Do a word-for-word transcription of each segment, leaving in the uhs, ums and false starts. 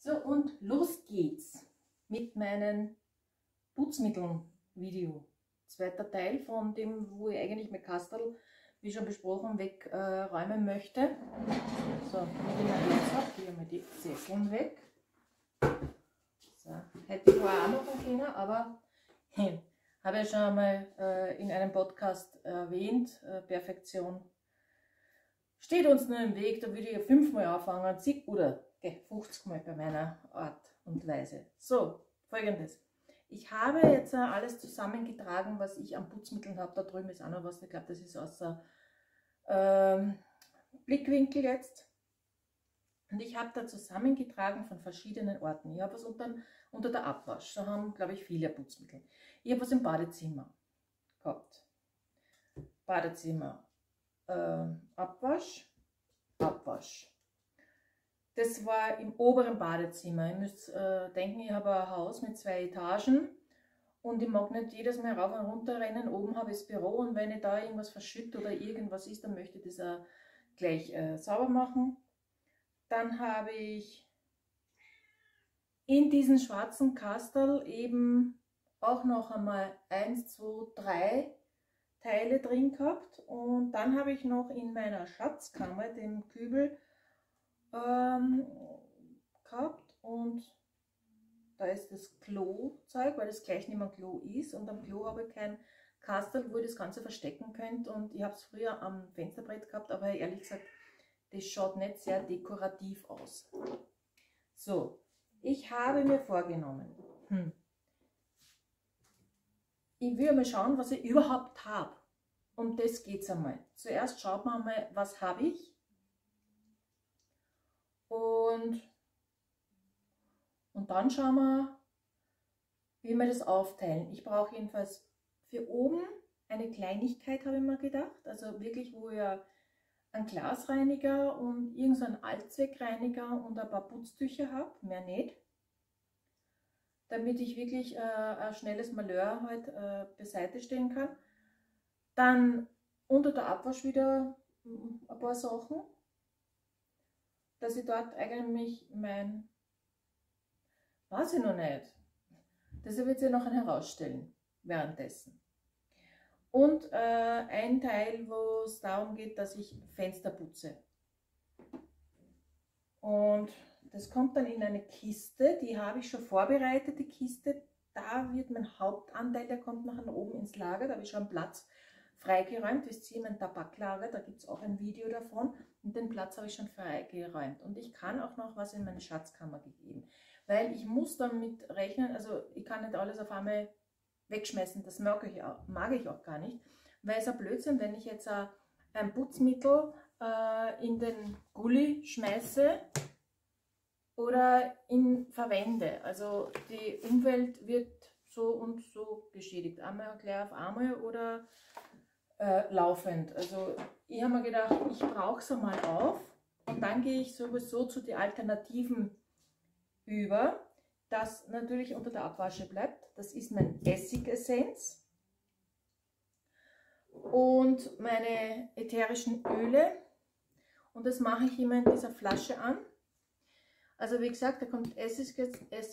So, und los geht's mit meinen Putzmitteln-Video. Zweiter Teil von dem, wo ich eigentlich mein Kastel, wie schon besprochen, wegräumen äh, möchte. So, damit ich mein Herz habe, hier mal die Zetteln weg. So, hätte ich vorher auch machen können, aber hm, habe ich schon einmal äh, in einem Podcast erwähnt, äh, Perfektion steht uns nur im Weg, da würde ich ja fünfmal anfangen, zig oder okay, fünfzig Mal bei meiner Art und Weise. So, folgendes. Ich habe jetzt alles zusammengetragen, was ich an Putzmitteln habe. Da drüben ist auch noch was, ich glaube, das ist außer ähm, Blickwinkel jetzt. Und ich habe da zusammengetragen von verschiedenen Orten. Ich habe was unter, unter der Abwasch, da haben, glaube ich, viele Putzmittel. Ich habe was im Badezimmer gehabt. Badezimmer. Ähm, Abwasch, Abwasch. Das war im oberen Badezimmer. Ihr müsst äh, denken, ich habe ein Haus mit zwei Etagen und ich mag nicht jedes Mal rauf und runter rennen. Oben habe ich das Büro und wenn ich da irgendwas verschütte oder irgendwas ist, dann möchte ich das auch gleich äh, sauber machen. Dann habe ich in diesen schwarzen Kastel eben auch noch einmal eins, zwei, drei Teile drin gehabt und dann habe ich noch in meiner Schatzkammer den Kübel ähm, gehabt und da ist das Klo-Zeug, weil das gleich nicht mehr Klo ist und am Klo habe ich kein Kastel, wo ich das Ganze verstecken könnt und ich habe es früher am Fensterbrett gehabt, aber ehrlich gesagt, das schaut nicht sehr dekorativ aus. So, ich habe mir vorgenommen, hm, ich will mal schauen, was ich überhaupt habe. Um das geht es einmal. Zuerst schaut man einmal, was habe ich. Und, und dann schauen wir, wie wir das aufteilen. Ich brauche jedenfalls für oben eine Kleinigkeit, habe ich mir gedacht. Also wirklich, wo ich einen Glasreiniger und irgendeinen Allzweckreiniger und ein paar Putztücher habe. Mehr nicht. Damit ich wirklich äh, ein schnelles Malheur halt äh, beiseite stellen kann. Dann unter der Abwasch wieder ein paar Sachen, dass ich dort eigentlich mein, weiß ich noch nicht, das wird sich noch herausstellen währenddessen. Und äh, ein Teil, wo es darum geht, dass ich Fenster putze. Und das kommt dann in eine Kiste, die habe ich schon vorbereitet, die Kiste. Da wird mein Hauptanteil, der kommt nachher oben ins Lager, da habe ich schon Platz freigeräumt. Wisst ihr, mein Tabaklager, da gibt es auch ein Video davon. Und den Platz habe ich schon freigeräumt. Und ich kann auch noch was in meine Schatzkammer gegeben. Weil ich muss damit rechnen, also ich kann nicht alles auf einmal wegschmeißen, das mag ich auch, mag ich auch gar nicht. Weil es ein Blödsinn, wenn ich jetzt ein Putzmittel äh, in den Gully schmeiße, oder in verwende. Also die Umwelt wird so und so geschädigt. Einmal gleich auf einmal oder äh, laufend. Also ich habe mir gedacht, ich brauche es einmal auf und dann gehe ich sowieso zu den Alternativen über, das natürlich unter der Abwasche bleibt. Das ist mein Essigessenz und meine ätherischen Öle und das mache ich immer in dieser Flasche an. Also wie gesagt, da kommt Essigessenz,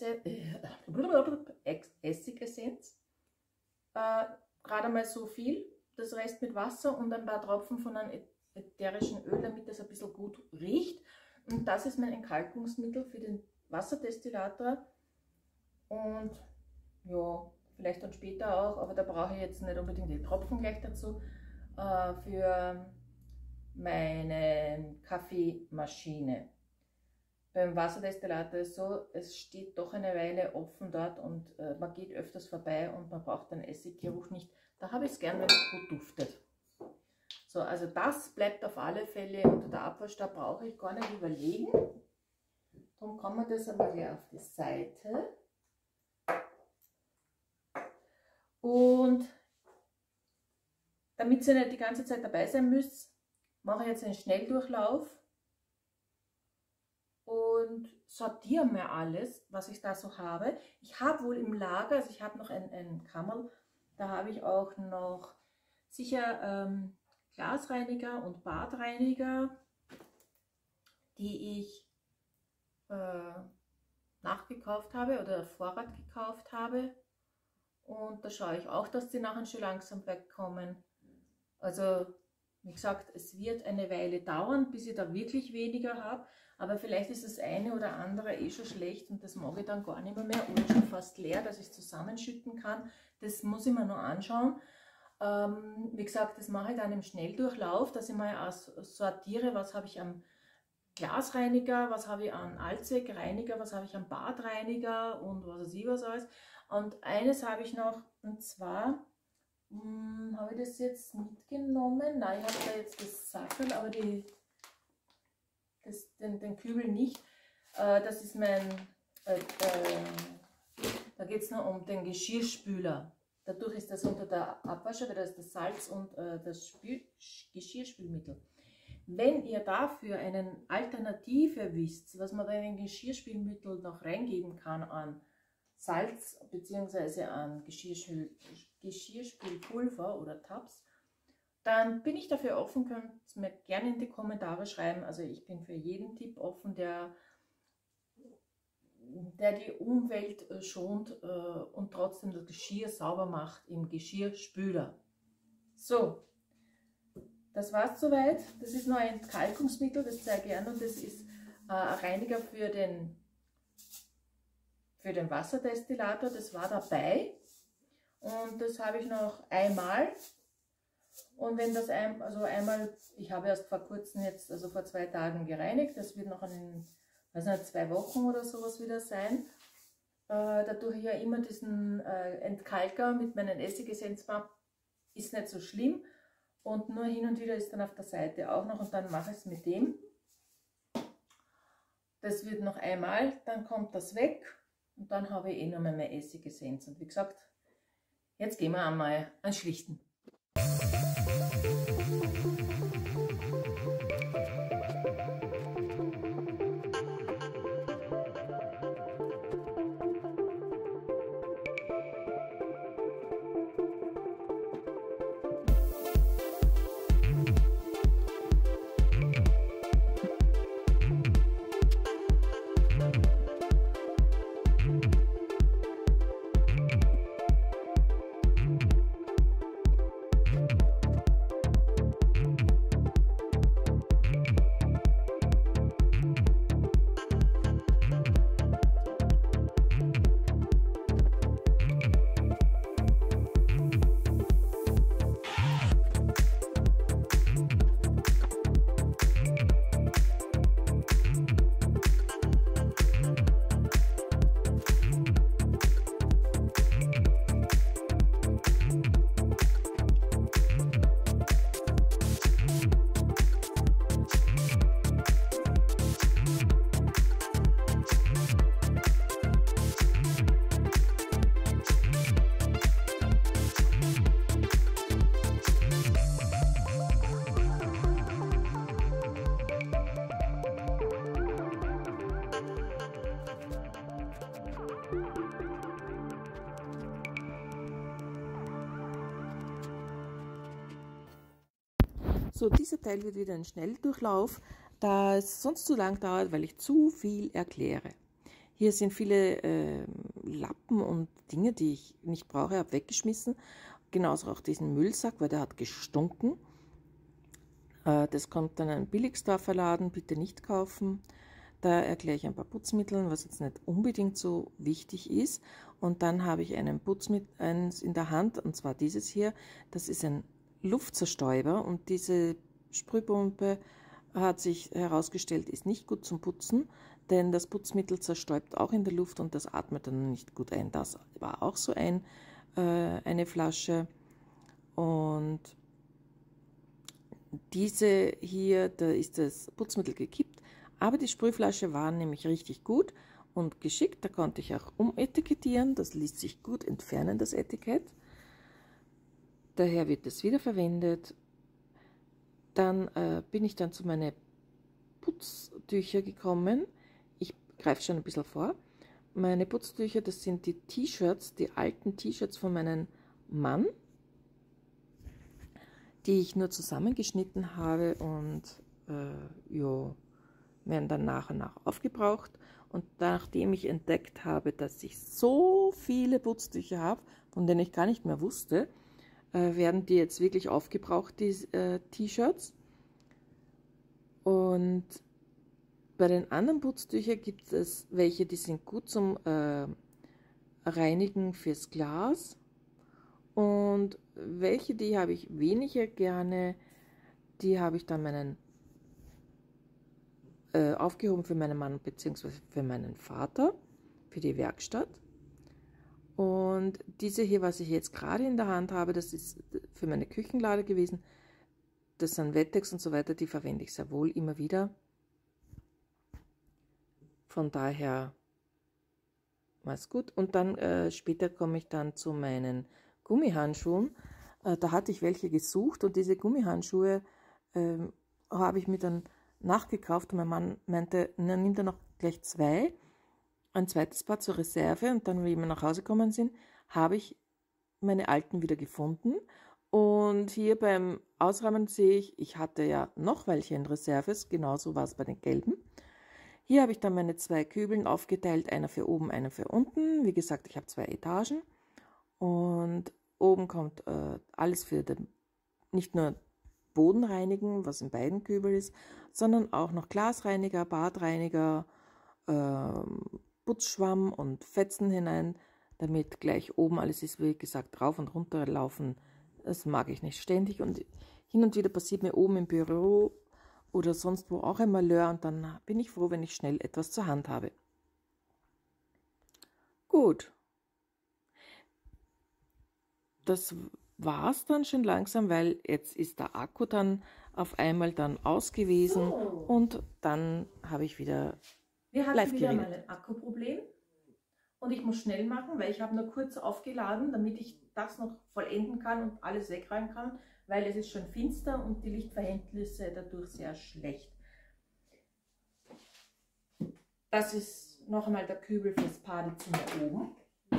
Essigessenz äh, gerade mal so viel, das Rest mit Wasser und ein paar Tropfen von einem ätherischen Öl, damit das ein bisschen gut riecht. Und das ist mein Entkalkungsmittel für den Wasserdestillator und ja, vielleicht dann später auch, aber da brauche ich jetzt nicht unbedingt die Tropfen gleich dazu, äh, für meine Kaffeemaschine. Beim Wasserdestillator ist so, es steht doch eine Weile offen dort und äh, man geht öfters vorbei und man braucht den Essiggeruch nicht. Da habe ich es gern, wenn es gut duftet. So, also das bleibt auf alle Fälle unter der Abwasch, da brauche ich gar nicht überlegen. Darum kann man das aber gleich auf die Seite. Und damit ihr nicht die ganze Zeit dabei sein müsst, mache ich jetzt einen Schnelldurchlauf. Und sortiere mir alles, was ich da so habe. Ich habe wohl im Lager, also ich habe noch ein, ein Kammerl, da habe ich auch noch sicher ähm, Glasreiniger und Badreiniger, die ich äh, nachgekauft habe oder auf Vorrat gekauft habe. Und da schaue ich auch, dass die nachher schon langsam wegkommen. Also, wie gesagt, es wird eine Weile dauern, bis ich da wirklich weniger habe. Aber vielleicht ist das eine oder andere eh schon schlecht und das mag ich dann gar nicht mehr, mehr oder schon fast leer, dass ich es zusammenschütten kann. Das muss ich mir noch anschauen. Ähm, wie gesagt, das mache ich dann im Schnelldurchlauf, dass ich mal sortiere, was habe ich am Glasreiniger, was habe ich an Allzweckreiniger, was habe ich am Badreiniger und was weiß ich was alles. Und eines habe ich noch, und zwar hm, habe ich das jetzt mitgenommen. Nein, ich habe da jetzt das Sackerl, aber die, das, den, den Kübel nicht. Äh, das ist mein, äh, äh, da geht es nur um den Geschirrspüler. Dadurch ist das unter der Abwasche, weil da ist das Salz und äh, das Spül Geschirrspülmittel. Wenn ihr dafür eine Alternative wisst, was man bei einem Geschirrspülmittel noch reingeben kann an Salz bzw. an Geschirrspül Geschirrspülpulver oder Tabs, dann bin ich dafür offen, könnt ihr mir gerne in die Kommentare schreiben. Also ich bin für jeden Tipp offen, der, der die Umwelt schont äh, und trotzdem das Geschirr sauber macht im Geschirrspüler. So. Das war es soweit. Das ist noch ein Entkalkungsmittel, das zeige ich an, und das ist äh, ein Reiniger für den, für den Wasserdestillator. Das war dabei und das habe ich noch einmal. Und wenn das ein, also einmal, ich habe erst vor kurzem jetzt, also vor zwei Tagen gereinigt, das wird noch in, weiß nicht, zwei Wochen oder sowas wieder sein. Äh, dadurch ich ja immer diesen äh, Entkalker mit meinen Essigessenz mache, ist nicht so schlimm. Und nur hin und wieder ist dann auf der Seite auch noch, und dann mache ich es mit dem. Das wird noch einmal, dann kommt das weg und dann habe ich eh noch mal meine Essigessenz. Und wie gesagt, jetzt gehen wir einmal ans Schlichten. So, dieser Teil wird wieder ein Schnelldurchlauf, da es sonst zu lang dauert, weil ich zu viel erkläre. Hier sind viele äh, Lappen und Dinge, die ich nicht brauche, habe weggeschmissen. Genauso auch diesen Müllsack, weil der hat gestunken. Äh, das kommt dann in einen Billigsdorfer Laden, bitte nicht kaufen. Da erkläre ich ein paar Putzmittel, was jetzt nicht unbedingt so wichtig ist. Und dann habe ich einen Putzmittel eins in der Hand, und zwar dieses hier. Das ist ein Luftzerstäuber, und diese Sprühpumpe hat sich herausgestellt, ist nicht gut zum Putzen, denn das Putzmittel zerstäubt auch in der Luft und das atmet dann nicht gut ein. Das war auch so ein, äh, eine Flasche, und diese hier, da ist das Putzmittel gekippt, aber die Sprühflasche war nämlich richtig gut und geschickt. Da konnte ich auch umetikettieren, das ließ sich gut entfernen, das Etikett. Daher wird es wiederverwendet. Dann äh, bin ich dann zu meinen Putztücher gekommen. Ich greife schon ein bisschen vor. Meine Putztücher, das sind die T-Shirts, die alten T-Shirts von meinem Mann, die ich nur zusammengeschnitten habe und äh, ja, werden dann nach und nach aufgebraucht. Und nachdem ich entdeckt habe, dass ich so viele Putztücher habe, von denen ich gar nicht mehr wusste, äh, werden die jetzt wirklich aufgebraucht, die äh, T-Shirts. Und bei den anderen Putztüchern gibt es welche, die sind gut zum äh, Reinigen fürs Glas. Und welche, die habe ich weniger gerne, die habe ich dann meinen äh, aufgehoben für meinen Mann bzw. für meinen Vater, für die Werkstatt. Und diese hier, was ich jetzt gerade in der Hand habe, das ist für meine Küchenlade gewesen. Das sind Wettex und so weiter, die verwende ich sehr wohl immer wieder. Von daher war es gut. Und dann äh, später komme ich dann zu meinen Gummihandschuhen. Äh, da hatte ich welche gesucht und diese Gummihandschuhe äh, habe ich mir dann nachgekauft. Und mein Mann meinte, na, nimm da noch gleich zwei. Ein zweites Paar zur Reserve, und dann, wie wir nach Hause gekommen sind, habe ich meine alten wieder gefunden. Und hier beim Ausräumen sehe ich, ich hatte ja noch welche in Reserve, genauso war es bei den gelben. Hier habe ich dann meine zwei Kübeln aufgeteilt, einer für oben, einer für unten. Wie gesagt, ich habe zwei Etagen und oben kommt äh, alles für den, nicht nur Boden reinigen, was in beiden Kübeln ist, sondern auch noch Glasreiniger, Badreiniger, ähm, Putzschwamm und Fetzen hinein, damit gleich oben alles ist, wie gesagt, rauf und runter laufen. Das mag ich nicht ständig, und hin und wieder passiert mir oben im Büro oder sonst wo auch ein Malheur, und dann bin ich froh, wenn ich schnell etwas zur Hand habe. Gut. Das war's dann schon langsam, weil jetzt ist der Akku dann auf einmal dann aus gewesen, So. und dann habe ich wieder Wir hatten live wieder geredet. mal ein Akkuproblem und ich muss schnell machen, weil ich habe nur kurz aufgeladen, damit ich das noch vollenden kann und alles wegräumen kann, weil es ist schon finster und die Lichtverhältnisse dadurch sehr schlecht. Das ist noch einmal der Kübel fürs Badezimmer oben.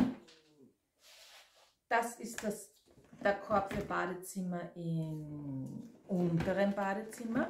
Das ist das, der Korb für Badezimmer im unteren Badezimmer.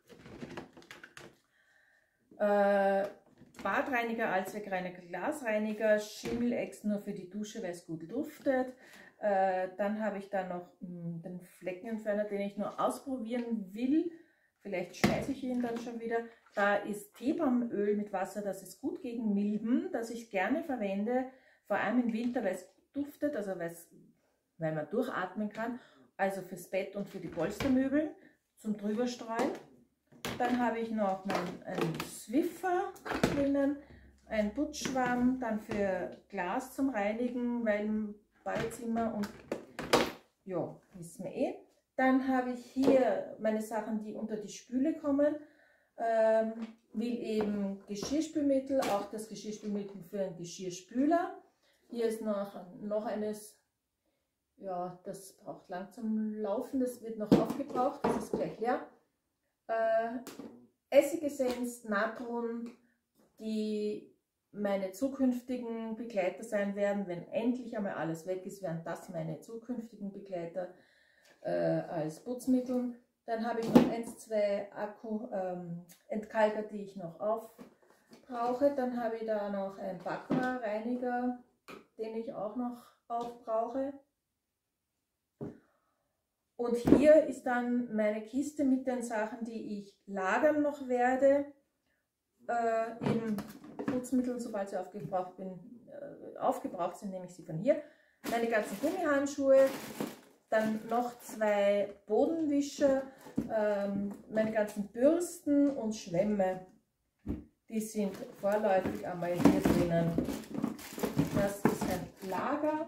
Äh, Badreiniger, Allzweckreiniger, Glasreiniger, Schimmelex nur für die Dusche, weil es gut duftet. Äh, dann habe ich da noch mh, den Fleckenentferner, den ich nur ausprobieren will. Vielleicht schmeiße ich ihn dann schon wieder. Da ist Teebaumöl mit Wasser, das ist gut gegen Milben, das ich gerne verwende, vor allem im Winter, weil es duftet, also weil man durchatmen kann. Also fürs Bett und für die Polstermöbel zum Drüberstreuen. Dann habe ich noch einen Swiffer drinnen, einen Putzschwamm, dann für Glas zum Reinigen, weil im Badezimmer, und ja, wissen wir eh. Dann habe ich hier meine Sachen, die unter die Spüle kommen, ähm, will eben Geschirrspülmittel, auch das Geschirrspülmittel für einen Geschirrspüler. Hier ist noch, noch eines, ja, das braucht lang zum Laufen, das wird noch aufgebraucht, das ist gleich leer. Äh, Essigessenz, Natron, die meine zukünftigen Begleiter sein werden. Wenn endlich einmal alles weg ist, werden das meine zukünftigen Begleiter äh, als Putzmittel. Dann habe ich noch eins, zwei Akku ähm, Entkalker, die ich noch aufbrauche. Dann habe ich da noch einen Backwaren-Reiniger, den ich auch noch aufbrauche. Und hier ist dann meine Kiste mit den Sachen, die ich lagern noch werde. Äh, eben Putzmittel, sobald sie aufgebraucht, bin, äh, aufgebraucht sind, nehme ich sie von hier. Meine ganzen Gummihandschuhe, dann noch zwei Bodenwischer, ähm, meine ganzen Bürsten und Schwämme. Die sind vorläufig einmal hier drinnen. Das ist ein Lager.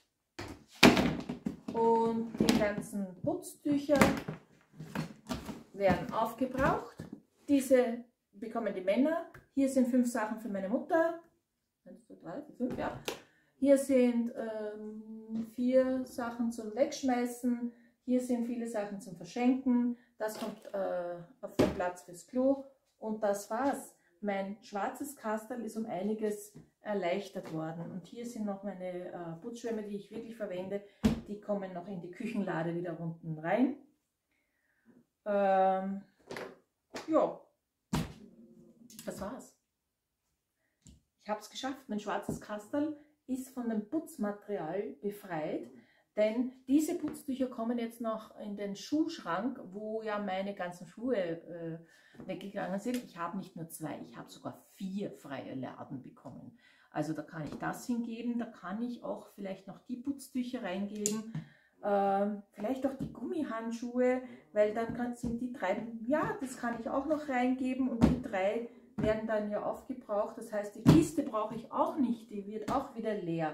Und die ganzen Putztücher werden aufgebraucht. Diese bekommen die Männer. Hier sind fünf Sachen für meine Mutter. eins, zwei, drei, vier, fünf, ja. Hier sind ähm, vier Sachen zum Wegschmeißen. Hier sind viele Sachen zum Verschenken. Das kommt äh, auf den Platz fürs Klo. Und das war's. Mein schwarzes Kastel ist um einiges erleichtert worden. Und hier sind noch meine äh, Putzschwämme, die ich wirklich verwende. Die kommen noch in die Küchenlade wieder unten rein. Ähm, ja. Das war's. Ich habe es geschafft. Mein schwarzes Kastel ist von dem Putzmaterial befreit, denn diese Putztücher kommen jetzt noch in den Schuhschrank, wo ja meine ganzen Schuhe äh, weggegangen sind. Ich habe nicht nur zwei, ich habe sogar vier freie Laden bekommen. Also da kann ich das hingeben, da kann ich auch vielleicht noch die Putztücher reingeben, äh, vielleicht auch die Gummihandschuhe, weil dann kann, sind die drei, ja, das kann ich auch noch reingeben und die drei werden dann ja aufgebraucht. Das heißt, die Kiste brauche ich auch nicht, die wird auch wieder leer.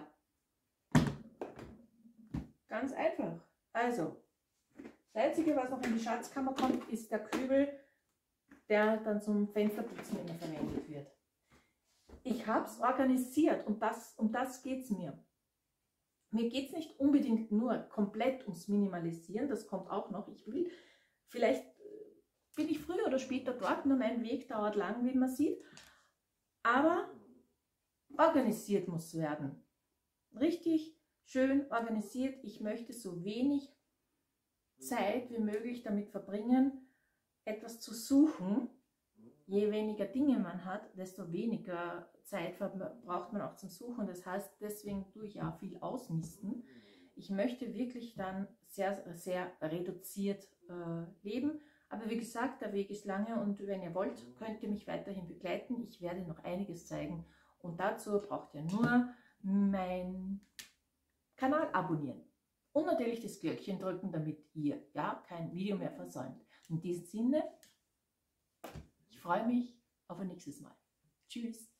Ganz einfach. Also, das Einzige, was noch in die Schatzkammer kommt, ist der Kübel, der dann zum Fensterputzen immer verwendet wird. Ich habe es organisiert und das, um das geht es mir. Mir geht es nicht unbedingt nur komplett ums Minimalisieren, das kommt auch noch. Ich will, vielleicht bin ich früher oder später dort, nur mein Weg dauert lang, wie man sieht. Aber organisiert muss werden. Richtig schön organisiert. Ich möchte so wenig Zeit wie möglich damit verbringen, etwas zu suchen. Je weniger Dinge man hat, desto weniger Zeit braucht man auch zum Suchen. Das heißt, deswegen tue ich auch viel ausmisten. Ich möchte wirklich dann sehr, sehr reduziert äh, leben. Aber wie gesagt, der Weg ist lange und wenn ihr wollt, könnt ihr mich weiterhin begleiten. Ich werde noch einiges zeigen und dazu braucht ihr nur meinen Kanal abonnieren und natürlich das Glöckchen drücken, damit ihr ja kein Video mehr versäumt. In diesem Sinne, ich freue mich auf ein nächstes Mal. Tschüss!